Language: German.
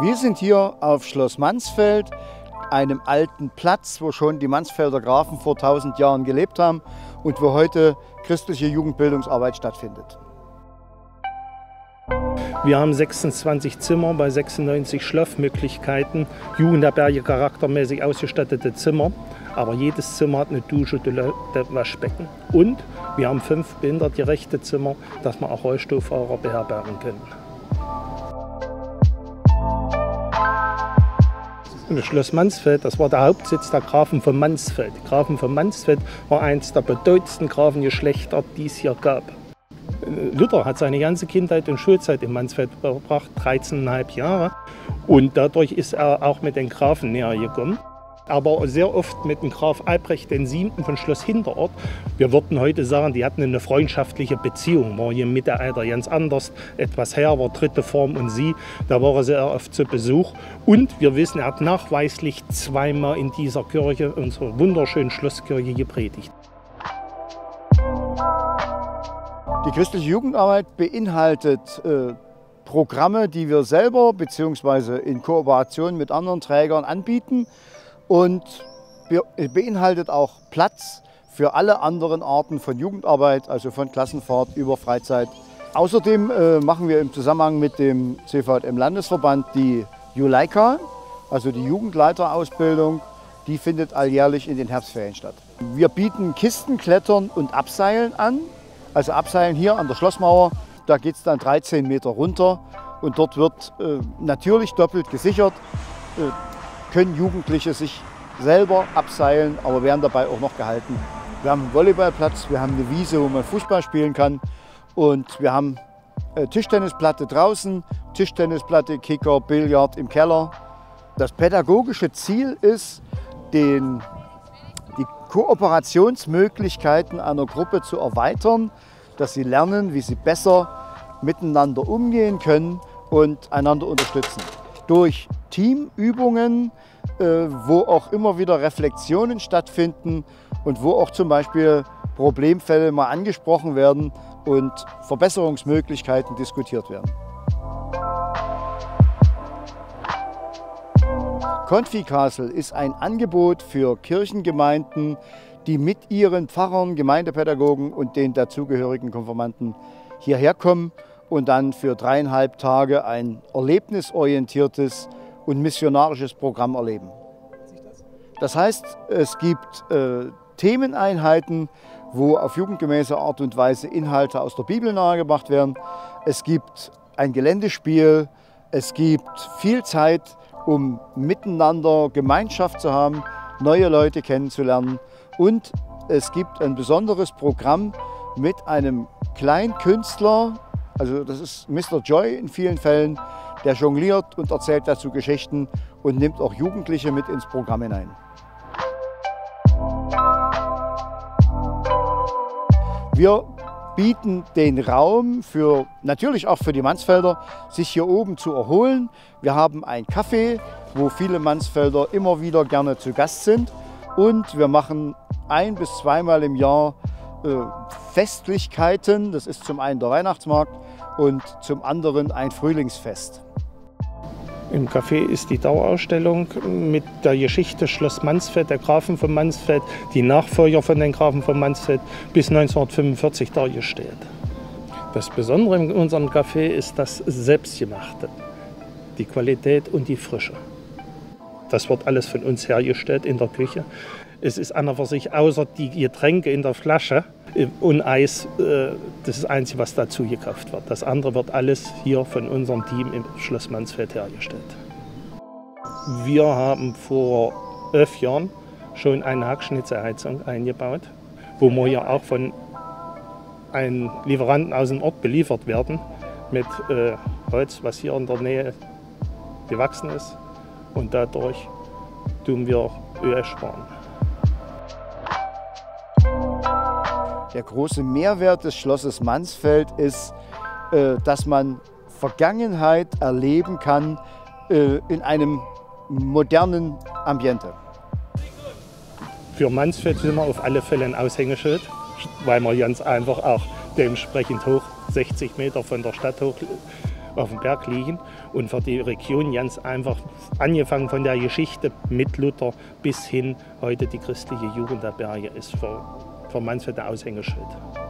Wir sind hier auf Schloss Mansfeld, einem alten Platz, wo schon die Mansfelder Grafen vor 1000 Jahren gelebt haben und wo heute christliche Jugendbildungsarbeit stattfindet. Wir haben 26 Zimmer bei 96 Schlafmöglichkeiten, Jugendherberge charaktermäßig ausgestattete Zimmer. Aber jedes Zimmer hat eine Dusche, Toilette, Waschbecken. Und wir haben 5 behindertengerechte Zimmer, dass wir auch Rollstuhlfahrer beherbergen können. Das Schloss Mansfeld, das war der Hauptsitz der Grafen von Mansfeld. Die Grafen von Mansfeld war eines der bedeutendsten Grafengeschlechter, die es hier gab. Luther hat seine ganze Kindheit und Schulzeit in Mansfeld verbracht, 13,5 Jahre. Und dadurch ist er auch mit den Grafen näher gekommen. Aber sehr oft mit dem Graf Albrecht VII. Von Schloss Hinterort. Wir würden heute sagen, die hatten eine freundschaftliche Beziehung. War hier im Mittelalter ganz anders, etwas her, war dritte Form und sie. Da war er sehr oft zu Besuch. Und wir wissen, er hat nachweislich zweimal in dieser Kirche, unserer wunderschönen Schlosskirche, gepredigt. Die christliche Jugendarbeit beinhaltet Programme, die wir selber bzw. in Kooperation mit anderen Trägern anbieten. Und beinhaltet auch Platz für alle anderen Arten von Jugendarbeit, also von Klassenfahrt über Freizeit. Außerdem machen wir im Zusammenhang mit dem CVJM-Landesverband die Juleika, also die Jugendleiterausbildung. Die findet alljährlich in den Herbstferien statt. Wir bieten Kistenklettern und Abseilen an. Also Abseilen hier an der Schlossmauer, da geht es dann 13 Meter runter und dort wird natürlich doppelt gesichert. Können Jugendliche sich selber abseilen, aber werden dabei auch noch gehalten. Wir haben einen Volleyballplatz, wir haben eine Wiese, wo man Fußball spielen kann und wir haben Tischtennisplatte draußen, Tischtennisplatte, Kicker, Billard im Keller. Das pädagogische Ziel ist, die Kooperationsmöglichkeiten einer Gruppe zu erweitern, dass sie lernen, wie sie besser miteinander umgehen können und einander unterstützen. Durch Teamübungen, wo auch immer wieder Reflexionen stattfinden und wo auch zum Beispiel Problemfälle mal angesprochen werden und Verbesserungsmöglichkeiten diskutiert werden. Konfikasel ist ein Angebot für Kirchengemeinden, die mit ihren Pfarrern, Gemeindepädagogen und den dazugehörigen Konfirmanden hierher kommen und dann für 3,5 Tage ein erlebnisorientiertes und missionarisches Programm erleben. Das heißt, es gibt Themeneinheiten, wo auf jugendgemäße Art und Weise Inhalte aus der Bibel nahegebracht werden. Es gibt ein Geländespiel, es gibt viel Zeit, um miteinander Gemeinschaft zu haben, neue Leute kennenzulernen. Und es gibt ein besonderes Programm mit einem Kleinkünstler, also das ist Mr. Joy in vielen Fällen, der jongliert und erzählt dazu Geschichten und nimmt auch Jugendliche mit ins Programm hinein. Wir bieten den Raum natürlich auch für die Mansfelder, sich hier oben zu erholen. Wir haben ein Café, wo viele Mansfelder immer wieder gerne zu Gast sind. Und wir machen 1- bis 2-mal im Jahr Festlichkeiten. Das ist zum einen der Weihnachtsmarkt und zum anderen ein Frühlingsfest. Im Café ist die Dauerausstellung mit der Geschichte Schloss Mansfeld, der Grafen von Mansfeld, die Nachfolger von den Grafen von Mansfeld bis 1945 dargestellt. Das Besondere in unserem Café ist das Selbstgemachte, die Qualität und die Frische. Das wird alles von uns hergestellt in der Küche. Es ist an und für sich außer die Getränke in der Flasche und Eis, das ist das Einzige, was dazu gekauft wird. Das andere wird alles hier von unserem Team im Schloss Mansfeld hergestellt. Wir haben vor 11 Jahren schon eine Hackschnitzelheizung eingebaut, wo wir ja auch von einem Lieferanten aus dem Ort beliefert werden mit Holz, was hier in der Nähe gewachsen ist. Und dadurch tun wir Öl sparen. Der große Mehrwert des Schlosses Mansfeld ist, dass man Vergangenheit erleben kann in einem modernen Ambiente. Für Mansfeld sind wir auf alle Fälle ein Aushängeschild, weil wir ganz einfach auch dementsprechend hoch, 60 Meter von der Stadt hoch auf dem Berg liegen und für die Region ganz einfach, angefangen von der Geschichte mit Luther bis hin heute die christliche Jugend der Berge ist für Mansfeld der Aushängeschild.